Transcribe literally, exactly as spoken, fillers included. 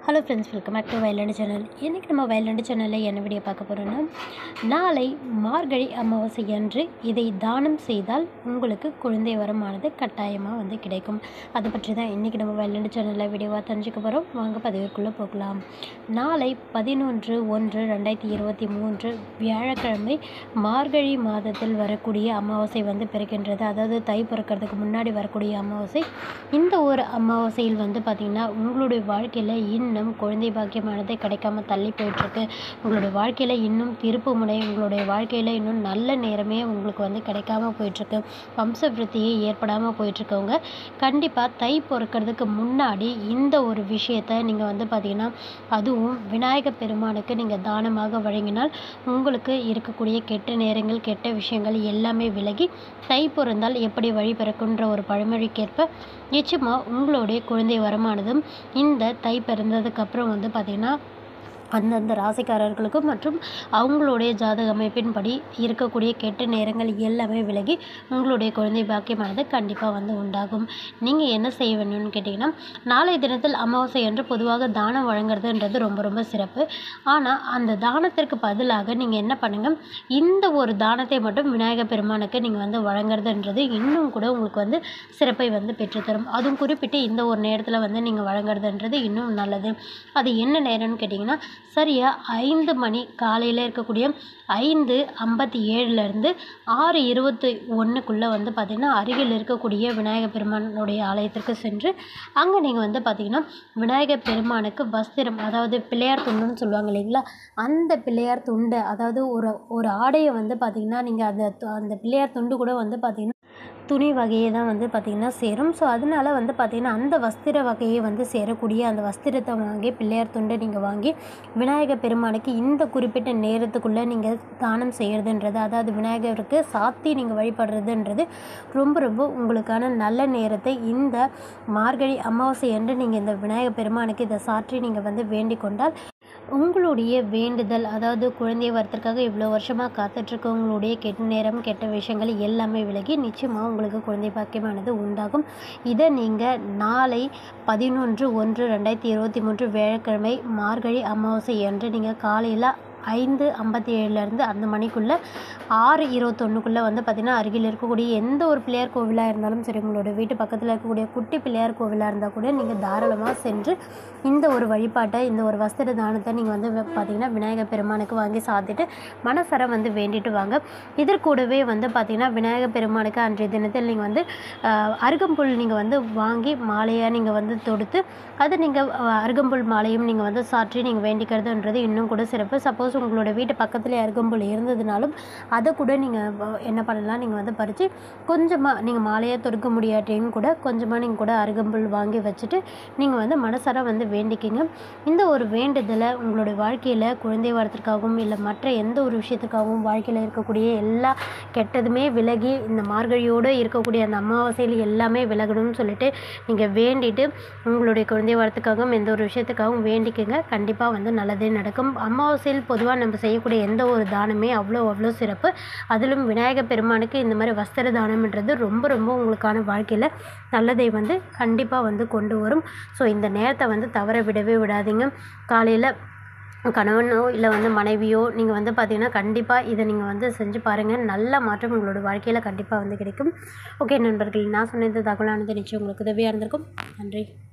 Hello friends, welcome back to violent channel. இன்றைக்கி நம்ம violent சேனலில் என்ன வீடியோ பார்க்க போகிறோன்னா, நாளை மார்கழி அமாவாசை அன்று இதை தானம் செய்தால் உங்களுக்கு குழந்தை வரமானது கட்டாயமாக வந்து கிடைக்கும். அதை பற்றி தான் இன்றைக்கி நம்ம வயலண்ட் சேனலில் வீடியோவாக தெரிஞ்சுக்க போகிறோம். வாங்க பதிவுக்குள்ளே போகலாம். நாளை பதினொன்று ஒன்று ரெண்டாயிரத்தி இருபத்தி மூன்று வியாழக்கிழமை மார்கழி மாதத்தில் வரக்கூடிய அமாவாசை வந்து பிறக்கின்றது. அதாவது தை பிறக்கிறதுக்கு முன்னாடி வரக்கூடிய அமாவாசை. இந்த ஒரு அமாவாசையில் வந்து பார்த்திங்கன்னா உங்களுடைய வாழ்க்கையில் இன்னும் குழந்தை பாக்கியமானது கிடைக்காம தள்ளி போயிட்டுருக்கு. உங்களுடைய வாழ்க்கையில் இன்னும் திருப்பு முனை, உங்களுடைய வாழ்க்கையில் இன்னும் நல்ல நேரமே உங்களுக்கு வந்து கிடைக்காம போயிட்டுருக்கு. வம்ச விருத்தியே ஏற்படாமல் போயிட்டுருக்கவங்க கண்டிப்பாக தை பிறக்கிறதுக்கு முன்னாடி இந்த ஒரு விஷயத்தை நீங்கள் வந்து பார்த்திங்கன்னா, அதுவும் விநாயகர் பெருமானுக்கு நீங்கள் தானமாக வழங்கினால் உங்களுக்கு இருக்கக்கூடிய கெட்ட நேரங்கள், கெட்ட விஷயங்கள் எல்லாமே விலகி தை பிறந்தால் எப்படி வழி பிறக்குன்ற ஒரு பழமொழிக்கேற்ப நிச்சயமாக உங்களுடைய குழந்தை வரமானதும் இந்த தை பிறந்ததுக்கப்புறம் வந்து பார்த்திங்கன்னா அந்தந்த ராசிக்காரர்களுக்கும் மற்றும் அவங்களுடைய ஜாதக அமைப்பின்படி இருக்கக்கூடிய கெட்ட நேரங்கள் எல்லாமே விலகி உங்களுடைய குழந்தை பாக்கியமானது கண்டிப்பாக வந்து உண்டாகும். நீங்கள் என்ன செய்ய வேணும்னு கேட்டிங்கன்னா, நாளைய தினத்தில் அமாவாசை என்று பொதுவாக தானம் வழங்குறதுன்றது ரொம்ப ரொம்ப சிறப்பு. ஆனால் அந்த தானத்திற்கு பதிலாக நீங்கள் என்ன பண்ணுங்கள், இந்த ஒரு தானத்தை மட்டும் விநாயகர் பெருமானுக்கு நீங்கள் வந்து வழங்குறதுன்றது இன்னும் கூட உங்களுக்கு வந்து சிறப்பை வந்து பெற்றுத்தரும். அதுவும் குறிப்பிட்டு இந்த ஒரு நேரத்தில் வந்து நீங்கள் வழங்குறதுன்றது இன்னும் நல்லது. அது என்ன நேரம்னு கேட்டிங்கன்னா, சரியாக ஐந்து மணி காலையில் இருக்கக்கூடிய ஐந்து ஐம்பத்தி ஏழுலேருந்து ஆறு இருபத்தி ஒன்றுக்குள்ளே வந்து பார்த்திங்கன்னா அருகில் இருக்கக்கூடிய விநாயகர் பெருமானுடைய ஆலயத்திற்கு சென்று அங்கே நீங்கள் வந்து பார்த்திங்கன்னா விநாயகர் பெருமானுக்கு வஸ்திரம், அதாவது பிள்ளையார் துண்டுன்னு சொல்லுவாங்க இல்லைங்களா, அந்த பிள்ளையார் துண்டை, அதாவது ஒரு ஒரு ஆடையை வந்து பார்த்திங்கன்னா நீங்கள் அந்த அந்த பிள்ளையார் துண்டு கூட வந்து பார்த்திங்கன்னா துணி வகையை தான் வந்து பார்த்திங்கன்னா சேரும். ஸோ அதனால் வந்து பார்த்திங்கன்னா அந்த வஸ்திர வகையை வந்து சேரக்கூடிய அந்த வஸ்திரத்தை வாங்கி பிள்ளையார் துண்டை நீங்கள் வாங்கி விநாயகர் பெருமானுக்கு இந்த குறிப்பிட்ட நேரத்துக்குள்ளே நீங்கள் தானம் செய்கிறதுன்றது, அதாவது விநாயகருக்கு சாத்தி நீங்கள் வழிபடுறதுன்றது ரொம்ப ரொம்ப உங்களுக்கான நல்ல நேரத்தை இந்த மார்கழி அமாவாசை அன்று நீங்கள் இந்த விநாயகர் பெருமானுக்கு இதை சாற்றி நீங்கள் வந்து வேண்டிக் கொண்டால் உங்களுடைய வேண்டுதல், அதாவது குழந்தை வரத்திற்காக இவ்வளோ வருஷமாக காத்துட்ருக்கவங்களுடைய கெட்ட நேரம், கெட்ட விஷயங்கள் எல்லாமே விலகி நிச்சயமாக உங்களுக்கு குழந்தை பாக்கியமானது உண்டாகும். இதை நீங்கள் நாளை பதினொன்று ஒன்று ரெண்டாயிரத்தி இருபத்தி மூன்று வியாழக்கிழமை மார்கழி அமாவாசை அன்று நீங்கள் காலையில் ஐந்து ஐம்பத்தி ஏழுலேருந்து அந்த மணிக்குள்ளே ஆறு இருபத்தொன்றுக்குள்ளே வந்து பார்த்திங்கன்னா அருகில் இருக்கக்கூடிய எந்த ஒரு பிள்ளையார் கோவிலாக இருந்தாலும் சரி, உங்களோட வீட்டு பக்கத்தில் இருக்கக்கூடிய குட்டி பிள்ளையார் கோவிலாக இருந்தால் கூட நீங்கள் தாராளமாக சென்று இந்த ஒரு வழிபாட்டை, இந்த ஒரு வஸ்திர தானத்தை நீங்கள் வந்து பார்த்திங்கன்னா விநாயகர் பெருமானுக்கு வாங்கி சாத்திட்டு மனசர வந்து வேண்டிட்டு வாங்க. இதற்கூடவே வந்து பார்த்திங்கன்னா விநாயகர் பெருமானுக்கு அன்றைய தினத்தில் நீங்கள் வந்து அருகம்புல் நீங்கள் வந்து வாங்கி மாலையாக நீங்கள் வந்து தொடுத்து அது நீங்கள் அருகம்புல் மாலையும் நீங்கள் வந்து சாற்றி நீங்கள் வேண்டிக்கிறதுன்றது இன்னும் கூட சிறப்பு. சப்போஸ் உங்களோட வீட்டு பக்கத்துலேயே அருகம்புல் இருந்ததுனாலும் அதை கூட நீங்கள் என்ன பண்ணலாம், நீங்கள் வந்து பறித்து கொஞ்சமாக நீங்கள் மாலையாக தொடுக்க முடியாட்டியும் கூட கொஞ்சமாக நீங்கள் கூட அருகம்புல் வாங்கி வச்சுட்டு நீங்கள் வந்து மனசார வந்து வேண்டிக்கிங்க. இந்த ஒரு வேண்டுதலை உங்களுடைய வாழ்க்கையில் குழந்தை வரத்திற்காகவும் இல்லை மற்ற எந்த ஒரு விஷயத்துக்காகவும் வாழ்க்கையில் இருக்கக்கூடிய எல்லா கெட்டதுமே விலகி இந்த மார்கழியோடு இருக்கக்கூடிய அந்த அமாவாசையில் எல்லாமே விலகணும்னு சொல்லிட்டு நீங்கள் வேண்டிட்டு உங்களுடைய குழந்தை வரத்துக்காகவும் எந்த ஒரு விஷயத்துக்காகவும் வேண்டிக்கங்க. கண்டிப்பாக வந்து நல்லதே நடக்கும். அமாவாசையில் பொதுவாக நம்ம செய்யக்கூடிய எந்த ஒரு தானமே அவ்வளோ அவ்வளோ சிறப்பு. அதிலும் விநாயகர் பெருமானுக்கு இந்த மாதிரி வஸ்திர தானம்ன்றது ரொம்ப ரொம்ப உங்களுக்கான வாழ்க்கையில் நல்லதை வந்து கண்டிப்பாக வந்து கொண்டு வரும். ஸோ இந்த நேரத்தை வந்து தவற விடவே விடாதீங்க. காலையில் கணவனோ இல்லை வந்து மனைவியோ நீங்கள் வந்து பார்த்திங்கன்னா கண்டிப்பாக இதை நீங்கள் வந்து செஞ்சு பாருங்கள். நல்ல மாற்றம் உங்களோட வாழ்க்கையில் கண்டிப்பாக வந்து கிடைக்கும். ஓகே நண்பர்கள், நான் சொன்ன இந்த தகவலானது நிச்சயம் உங்களுக்கு உதவியாக இருந்திருக்கும். நன்றி.